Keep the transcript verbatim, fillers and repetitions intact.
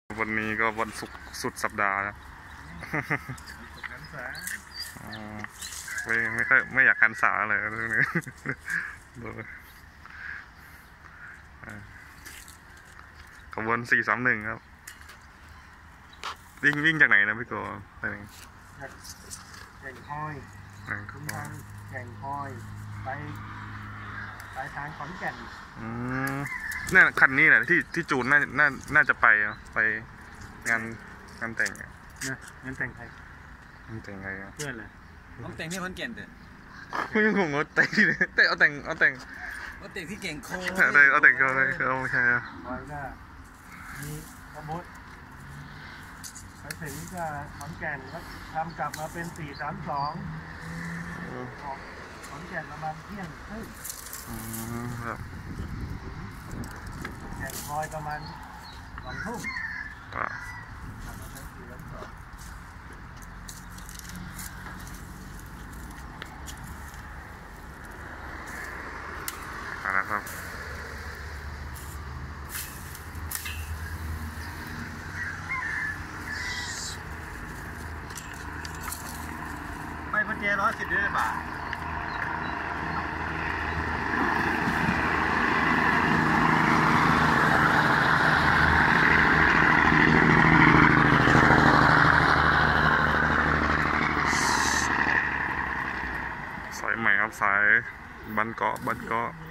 วันนี้ก็วันศุกร์สุดสัปดาห์นะไม่ไม่ค่อยไม่อยากกันสาเลยเรื่องนี้ขบวนสี่สามหนึ่งครับวิ่งวิ่งจากไหนนะพี่โกไปไหนแก่งคอยทางแก่งคอยไปไปทางขอนแก่นอืมนี่คันนี้แหละที่ที่จูนน่าน่าน่าจะไปไปงานงานแต่งนะงานแต่งใครงานแต่งไงเพื่อนเลยต้องแต่งที่ขอนแก่นเถอะไม่ยังงงว่าแต่งที่ไหนแต่เอาแต่งเอาแต่งเอาแต่งที่เก่งโค้เลยเอาแต่งเขาเลยเขาไม่ใช่อะคอยก็มีขบวนไปถึงก็ขอนแก่นก็ทำกลับมาเป็นสี่สามสองขอนแก่นประมาณเที่ยงครึ่งแก่งคอยประมาณสองทุ่มนะครับไม่พันเจร้อยสิบด้วยบาทสายใหม่ครับสายบันเกาะบันเกาะ